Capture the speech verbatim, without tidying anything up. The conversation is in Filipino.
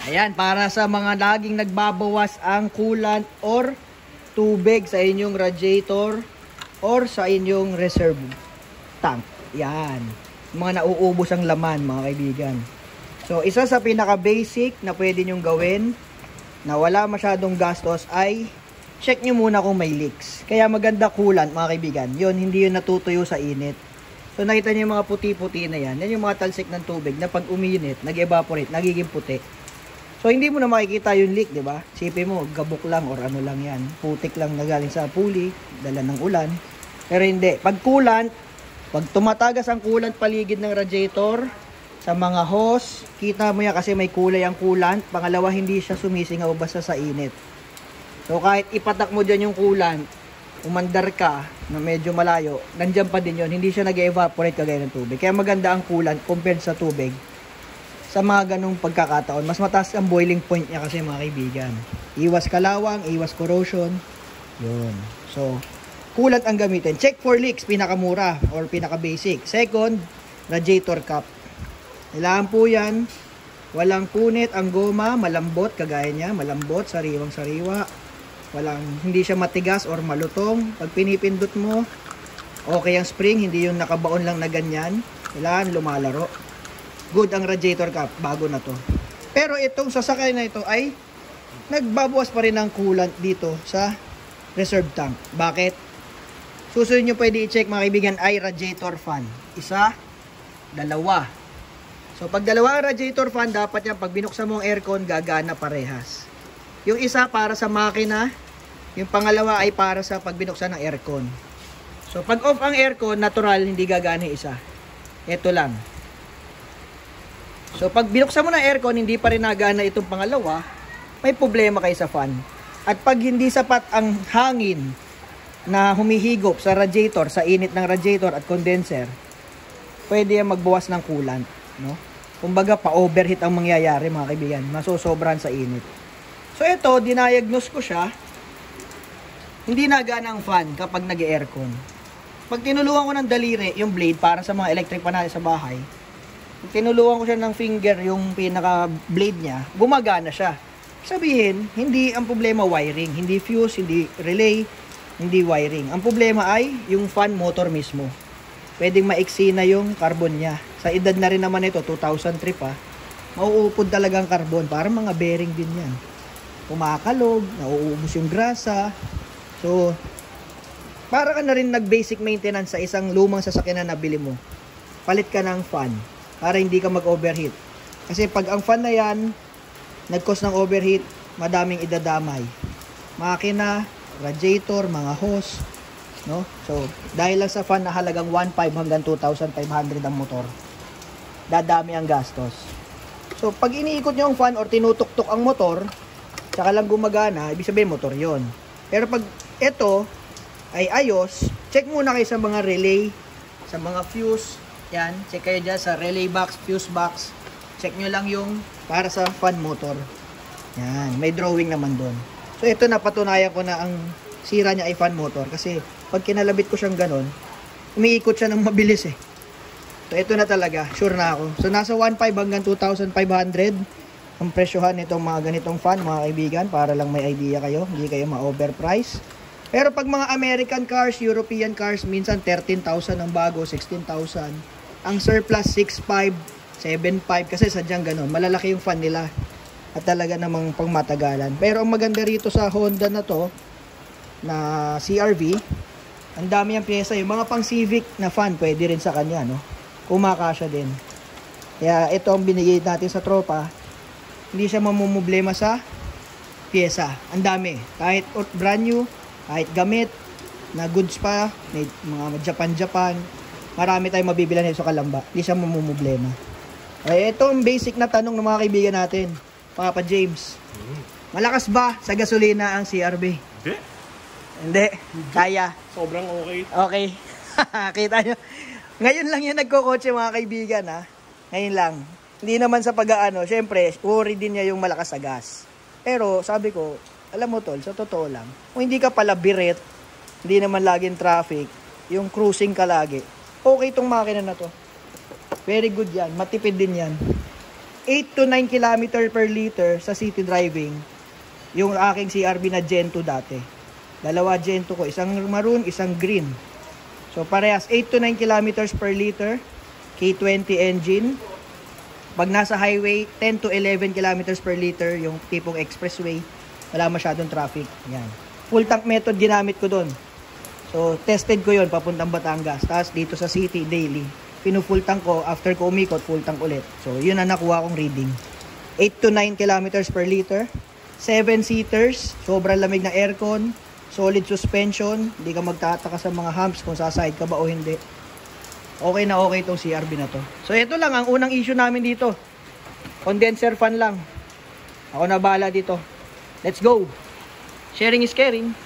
Ayan, para sa mga laging nagbabawas ang coolant or tubig sa inyong radiator or sa inyong reserve tank. Yan. Mga nauubos ang laman, mga kaibigan. So, isa sa pinaka-basic na pwede nyong gawin na wala masyadong gastos ay check nyo muna kung may leaks. Kaya maganda coolant, mga kaibigan. Yun, hindi yun natutuyo sa init. So, nakita nyo yung mga puti-puti na yan. Yan yung mga talsik ng tubig na pag uminit, nag-evaporate, nagiging puti. So, hindi mo na makikita yung leak, di ba? Sipin mo, gabok lang or ano lang yan. Putik lang nagaling sa pulley, dala ng ulan. Pero hindi. Pag coolant, pag tumatagas ang coolant paligid ng radiator, sa mga hose, kita mo yan kasi may kulay ang coolant. Pangalawa, hindi siya sumisingaw basta sa init. So, kahit ipatak mo dyan yung coolant, umandar ka na medyo malayo, nandyan pa din yun. Hindi siya nag-evaporate kagaya ng tubig. Kaya maganda ang coolant compared sa tubig. Sa mga ganong pagkakataon, mas mataas ang boiling point niya kasi, mga kaibigan. Iwas kalawang, iwas corrosion. Yun. So, coolant ang gamitin. Check for leaks, pinakamura or pinaka-basic. Second, radiator cap. Kailangan po yan. Walang punit ang goma, malambot, kagaya niya, malambot, sariwang-sariwa. Walang, hindi siya matigas or malutong. Pag pinipindot mo, okay ang spring, hindi yung nakabaon lang na ganyan. Kailangan lumalaro. Good ang radiator cap, bago na to. Pero itong sasakay na ito ay nagbabawas pa rin ng coolant dito sa reserve tank. Bakit? Susunod nyo pwede i-check, mga kaibigan, ay radiator fan. Isa, dalawa. So pag dalawa ang radiator fan, dapat yan pag binuksan mo ang aircon, gagana parehas. Yung isa para sa makina, yung pangalawa ay para sa pag binuksan ng aircon. So pag off ang aircon, natural, hindi gagana yung isa. Ito lang. So pag binuksan mo ng aircon, hindi pa rin nagana itong pangalawa, may problema kayo sa fan. At pag hindi sapat ang hangin na humihigop sa radiator, sa init ng radiator at condenser, pwede yan magbawas ng coolant, no? Kumbaga pa-overheat ang mangyayari, mga kaibigan, masosobran sa init. So ito, dinayagnos ko siya, hindi nagana ang fan kapag nag-aircon. Pag tinuluan ko ng daliri, yung blade para sa mga electric pan natin sa bahay, pag tinuluan ko siya ng finger, yung pinaka-blade niya, gumagana siya. Sabihin, hindi ang problema wiring, hindi fuse, hindi relay, hindi wiring. Ang problema ay yung fan motor mismo. Pwedeng maiksi na yung carbon niya. Sa edad na rin naman ito, two thousand three pa, mauupod talaga ang carbon. Parang mga bearing din yan. Kumakalog, nauubos yung grasa. So, para ka na rin nag-basic maintenance sa isang lumang sasakyan na nabili mo. Palit ka ng fan para hindi ka mag-overheat. Kasi pag ang fan na yan, nag-cause ng overheat, madaming idadamay. Makina, radiator, mga hose, no? So, dahil lang sa fan na halagang one thousand five hundred hanggang two thousand five hundred ang motor, dadami ang gastos. So, pag iniikot nyo ang fan or tinutuktok ang motor, tsaka lang gumagana, ibig sabihin motor yon. Pero pag ito ay ayos, check muna kayo sa mga relay, sa mga fuse, yan, check kayo dyan sa relay box, fuse box, check nyo lang yung para sa fan motor. Yan, may drawing naman doon. So, ito napatunayan ko na ang sira niya ay fan motor kasi pag kinalabit ko siyang ganon, umiikot siya ng mabilis eh. So, ito na talaga. Sure na ako. So, nasa one thousand five hundred hanggang two thousand five hundred ang presyohan nitong mga ganitong fan, mga kaibigan, para lang may idea kayo. Hindi kayo ma-overprice. Pero pag mga American cars, European cars, minsan thirteen thousand ang bago, sixteen thousand. Ang surplus, six five, seven five. Kasi sadyang ganon. Malalaki yung fan nila. At talaga namang pangmatagalan. Pero ang maganda rito sa Honda na to, na C R V, ang dami ang pyesa. Yung mga pang Civic na fan, pwede rin sa kanya, no? Kumakasya din. Kaya ito ang binigay natin sa tropa. Hindi siya mamumblema sa pyesa. Ang dami. Kahit brand new, kahit gamit, na goods pa, may mga Japan-Japan, marami tayong mabibila nito sa Kalamba. Hindi siya mamumblema. Ay, ito ang basic na tanong ng mga kaibigan natin. Papa James, malakas ba sa gasolina ang C R V? Hindi. Hindi. Kaya. Sobrang okay. Okay. Kita nyo. Ngayon lang yan nagkokotse, mga kaibigan, ha. Ngayon lang. Hindi naman sa pag-aano. Siyempre, worry din niya yung malakas sa gas. Pero, sabi ko, alam mo tol, sa totoo lang, kung hindi ka pala birit, hindi naman laging traffic, yung cruising ka lagi, okay tong makina na to. Very good yan. Matipid din yan. eight to nine kilometer per liter sa city driving yung aking C R V na Gen two dati. Dalawa Gen two ko, isang maroon, isang green. So parehas eight to nine kilometers per liter, K twenty engine. Pag nasa highway, ten to eleven kilometers per liter, yung tipong expressway, wala masyadong traffic. Yan. Full tank method ginamit ko doon. So tested ko yon papuntang Batangas. Tapos dito sa city daily, pinu-full tank ko, after ko umikot, full tank ulit. So yun ang nakuha kong reading. eight to nine kilometers per liter, seven seaters, sobrang lamig na aircon, solid suspension, hindi ka magtataka sa mga humps kung saside ka ba o hindi. Okay na okay itong C R V na to. So ito lang ang unang issue namin dito. Condenser fan lang. Ako na bahala dito. Let's go! Sharing is caring.